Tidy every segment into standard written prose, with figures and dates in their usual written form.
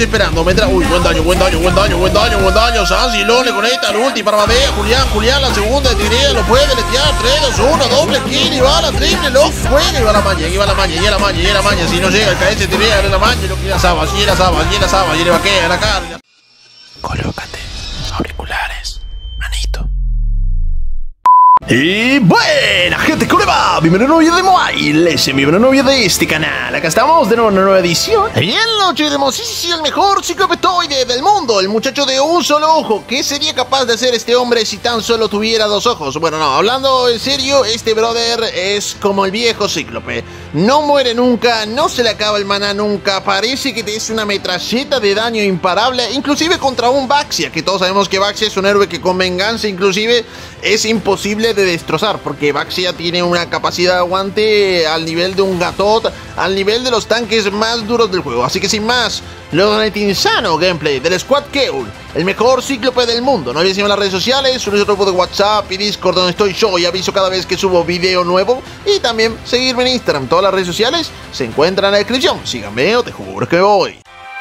esperando. Uy, buen daño, buen daño, buen daño, buen daño, buen daño. Sansilón le conecta al ulti para Badea. Julián, la segunda de Tigrea, lo puede deletear. 3, 2, 1, doble kill y va la triple, lo juega y va la maña, y va la maña. Si no llega el KS Tigrea, es la maña, lo que la Sabas, y le vaquea la carga. Colócate auriculares, manito. Y buena gente, ¿cómo le va? Bienvenido a un nuevo video de Mobile, bienvenido a un nuevo video de este canal. Acá estamos de nuevo en una nueva edición. Y en la noche tenemos, sí, el mejor ciclopetoide del mundo, el muchacho de un solo ojo. ¿Qué sería capaz de hacer este hombre si tan solo tuviera 2 ojos? Bueno, no, hablando en serio, este brother es como el viejo cíclope. No muere nunca, no se le acaba el maná nunca, parece que te es una metralleta de daño imparable, inclusive contra un Baxia, que todos sabemos que Baxia es un héroe que con venganza inclusive es imposible de destrozar, porque Baxia tiene una capacidad de aguante al nivel de un Gatot, al nivel de los tanques más duros del juego. Así que sin más, lo insano gameplay del Squad Keul, el mejor cíclope del mundo. No olviden seguirme en las redes sociales, un grupo de WhatsApp y Discord donde estoy yo y aviso cada vez que subo video nuevo, y también seguirme en Instagram. Todas las redes sociales se encuentran en la descripción. Síganme o te juro que voy.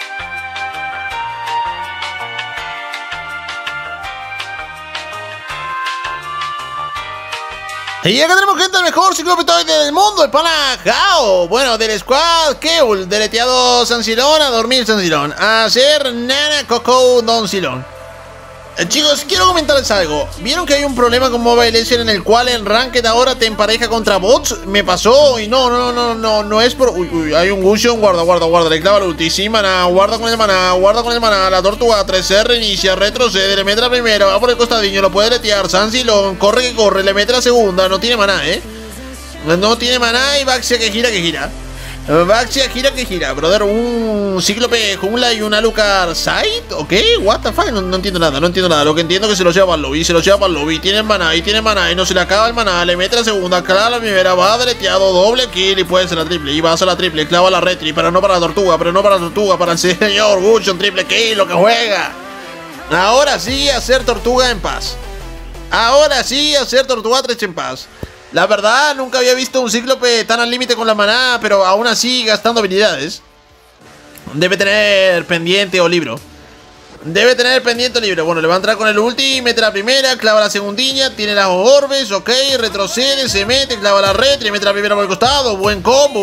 Y acá tenemos gente del mejor ciclopetoide del mundo, el pana Jao. Bueno, del Squad Keul, deleteado Sansilón, a dormir Sansilón, a hacer Nana Coco Don Silón. Chicos, quiero comentarles algo. ¿Vieron que hay un problema con Mobile Legends en el cual en Ranked ahora te empareja contra bots? Me pasó y no es por... Uy, hay un Gusion, guarda, le clava el ulti, sí, maná, guarda con el maná, la tortuga 3R, reinicia, retrocede, le mete la primera, va por el costadillo, lo puede letear, Sansilón, corre que corre, le mete la segunda, no tiene maná, no tiene maná y Baxia que gira. Baxia que gira, brother, un cíclope jungla y un Alucard side, ¿ok? What the fuck, no entiendo nada, lo que entiendo es que se lo lleva para el lobby, tiene maná y no se le acaba el maná, le mete la segunda, clava la primera, va deleteado, doble kill y puede ser la triple, y va a ser la triple, clava la retri, pero no para la tortuga, para el señor Gusion, triple kill, lo que juega. Ahora sí hacer tortuga en paz, ahora sí hacer tortuga 3 en paz. La verdad, nunca había visto un cíclope tan al límite con la maná, pero aún así gastando habilidades. Debe tener pendiente o libro. Bueno, le va a entrar con el ulti, mete la primera, clava la segundilla, tiene las orbes, ok, retrocede, se mete, clava la retri, mete la primera por el costado, buen combo.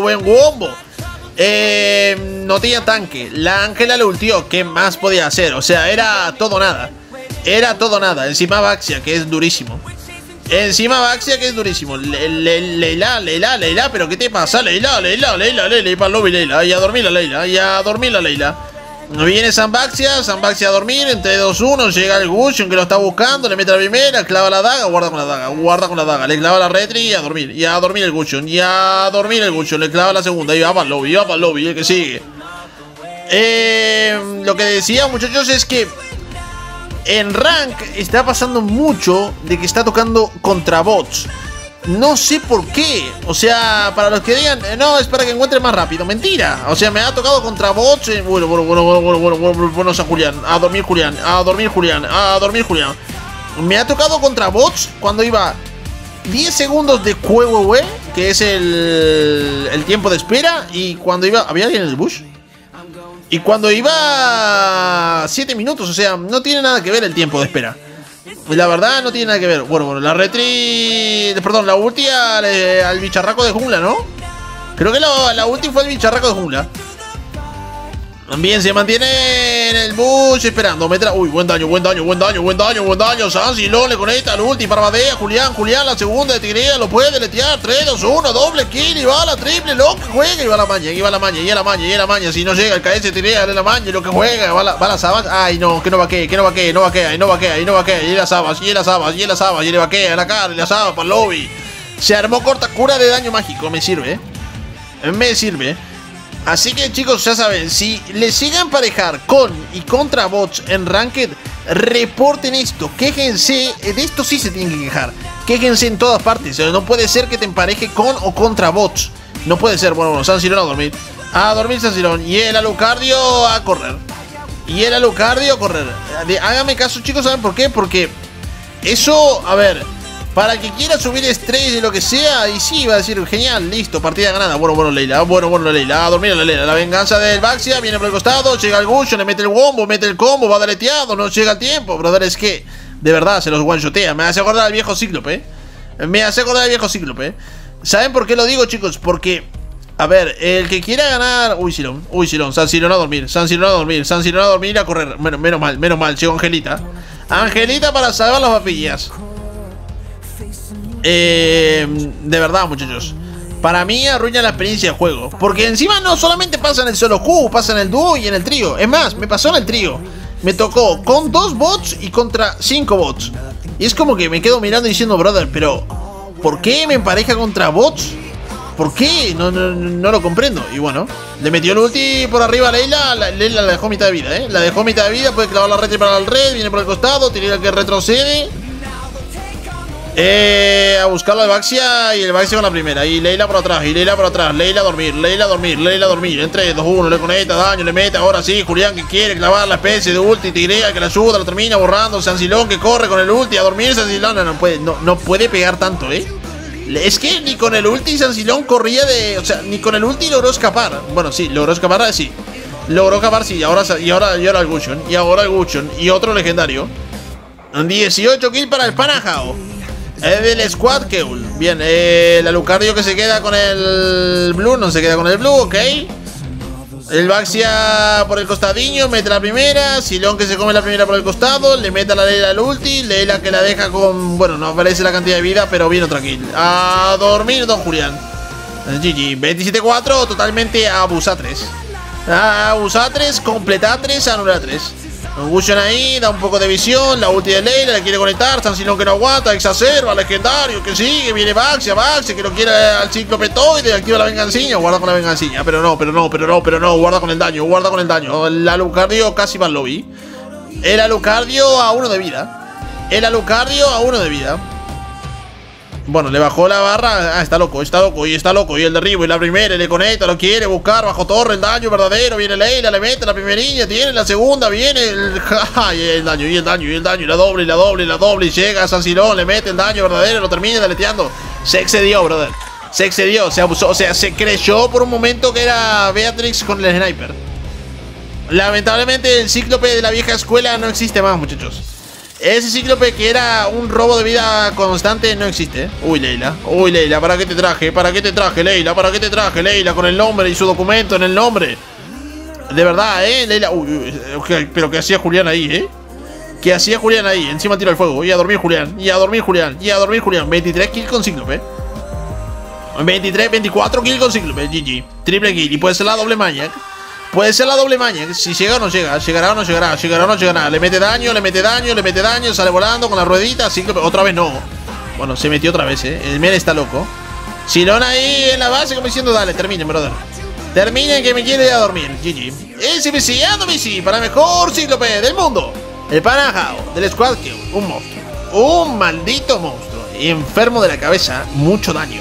No tenía tanque, la Ángela le ultió, ¿qué más podía hacer? O sea, era todo o nada. Encima Baxia, que es durísimo. Leila, pero ¿qué te pasa? Leila, para el lobby, Leila, y a dormir la Leila. Viene Baxia a dormir, entre 2, 1, llega el Gusion que lo está buscando, le mete la primera, clava la daga, guarda con la daga, le clava la retri y a dormir el Gusion, le clava la segunda, y va para el lobby, el que sigue. Lo que decía, muchachos, es que en Rank está pasando mucho de que está tocando contra bots. No sé por qué. O sea, para los que digan, no, es para que encuentre más rápido. Mentira. O sea, me ha tocado contra bots. Bueno, San Julián. A dormir Julián. Me ha tocado contra bots cuando iba 10 segundos de juego, que es el tiempo de espera. Y cuando iba... ¿Había alguien en el bush? Y cuando iba 7 minutos, o sea, no tiene nada que ver el tiempo de espera. La verdad, no tiene nada que ver. Bueno, la retri... Perdón, la ulti al bicharraco de jungla, ¿no? Creo que la ulti fue el bicharraco de jungla. Bien, se mantiene en el bush esperando. Uy, buen daño. Sansilón le conecta al ulti para Badea. Julián, la segunda de Tigrea, lo puede deletear. 3, 2, 1, doble kill y va a la triple, lo que juega. Y va la maña. Si no llega el KS Tigrea, de la maña, lo que juega. Va la Sabas. Ay, no, que no vaquea. Y la Sabas, y le vaquea la cara, y la Sabas para el lobby. Se armó cortacura de daño mágico, me sirve. Así que, chicos, ya saben, si les llega a emparejar con y contra bots en Ranked, reporten esto, quéjense, de esto sí se tienen que quejar, quéjense en todas partes. No puede ser que te empareje con o contra bots, no puede ser. Bueno, Sansilón a dormir Sansilón, y el Alucardio a correr, Háganme caso, chicos, ¿saben por qué? Porque eso, a ver, Para el que quiera subir estrés y lo que sea, y sí, va a decir, genial, listo, partida ganada. Bueno, Leila, Leila, a dormir a la Leila. La venganza del Baxia viene por el costado, llega el Gushon, le mete el wombo, mete el combo, va deleteado, no llega el tiempo. Brother, es que, de verdad, se los one-shotea. Me hace acordar al viejo Cíclope, ¿Saben por qué lo digo, chicos? Porque, a ver, el que quiera ganar... Uy, Silón, San Silón a dormir, a correr. Menos mal, llegó Angelita. Angelita para salvar las papillas. De verdad, muchachos, para mí arruina la experiencia de juego. Porque encima no solamente pasa en el solo Q, pasa en el dúo y en el trío. Es más, me pasó en el trío. Me tocó con 2 bots y contra 5 bots. Y es como que me quedo mirando y diciendo, brother, pero ¿por qué me empareja contra bots? ¿Por qué? No lo comprendo. Y bueno, le metió el ulti por arriba a Leila. Leila la dejó mitad de vida, La dejó mitad de vida, puede clavar la red para el red. Viene por el costado, tiene que retrocede. A buscarlo al Baxia y el Baxia con la primera. Y Leila por atrás, Leila a dormir. En 3, 2, 1, le conecta, daño, le mete. Ahora sí, Julián que quiere clavar la especie de ulti. Tigrea que la ayuda, lo termina borrando. San Silón que corre con el ulti a dormir. San Silón no puede pegar tanto, Es que ni con el ulti San Silón corría de... O sea, ni con el ulti logró escapar. Bueno, sí, logró escapar, sí. Y ahora el Gushon. Y otro legendario. 18 kills para el Panajao. Es del Squad Keul. Bien, el Alucardio que se queda con el Blue. No se queda con el Blue, ok. El Baxia por el costadillo, mete la primera. Silón que se come la primera por el costado. Le mete a la Leila el ulti. Leila que la deja con... Bueno, no aparece la cantidad de vida, pero viene otra kill. A dormir, don Julián. GG, 27-4, totalmente abusa 3. Abusa 3, completa 3, anula 3. Gushon ahí, da un poco de visión. La ulti de Leila, le quiere conectar. San Silón que no aguanta, exacerba, legendario que sigue, viene Baxia que lo quiere al Ciclopetoide, activa la venganciña, guarda con la venganciña. Pero no, guarda con el daño, El Alucardio casi va al lobby. El Alucardio a 1 de vida. Bueno, le bajó la barra. Está loco. Y el derribo y la primera, le conecta, lo quiere buscar bajo torre, el daño verdadero. Viene Leila, le mete la primerilla, tiene la segunda, viene el daño, y la doble. Y llega a San Silón, le mete el daño verdadero, lo termina deleteando. Se excedió, brother. Se abusó. O sea, se creyó por un momento que era Beatrix con el sniper. Lamentablemente, el Cíclope de la vieja escuela no existe más, muchachos. Ese Cíclope que era un robo de vida constante no existe. Uy, Leila, ¿para qué te traje, Leila? Leila con el nombre y su documento en el nombre. De verdad, Leila. Pero ¿qué hacía Julián ahí, Encima tiro el fuego. Y a dormir Julián. 23 kills con Cíclope. 24 kills con Cíclope. GG. Triple kill. Y puede ser la doble maña. Si llega o no llega. Llegará o no llegará. Le mete daño. Sale volando con la ruedita. Cíclope. Otra vez no. Bueno, se metió otra vez, El men está loco. Silón ahí en la base como diciendo, dale, terminen, brother. Terminen que me quiere ir a dormir. GG. SBC, Adomisi, para el mejor Cíclope del mundo. El Panajao del Squad Keul. Un monstruo. Un maldito monstruo. Enfermo de la cabeza. Mucho daño.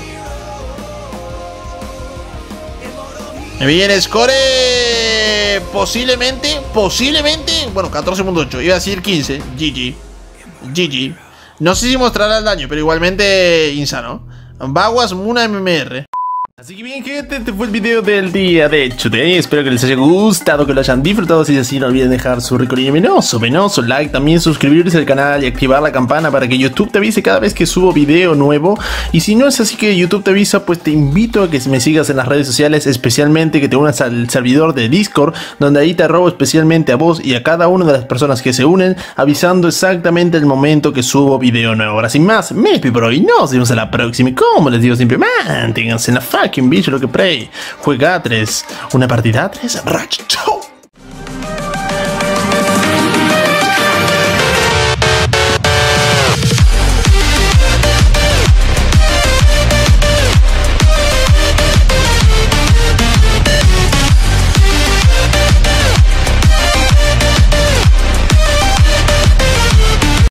Bien, score posiblemente, bueno, 14.8, iba a decir 15, GG. No sé si mostrará el daño, pero igualmente insano. Baguas Muna MMR. Así que bien, gente, este fue el video del día de today. Espero que les haya gustado, que lo hayan disfrutado. Si es así, no olviden dejar su rico y venoso like, también suscribirse al canal y activar la campana para que YouTube te avise cada vez que subo video nuevo. Y si no es así que YouTube te avisa, pues te invito a que me sigas en las redes sociales, especialmente que te unas al servidor de Discord, donde ahí te robo especialmente a vos y a cada una de las personas que se unen, avisando exactamente el momento que subo video nuevo. Ahora sin más, me despido por hoy, nos vemos en la próxima y como les digo siempre, manténganse en la fucking bicho lo que play. Juega 3, una partida 3, Ratchet.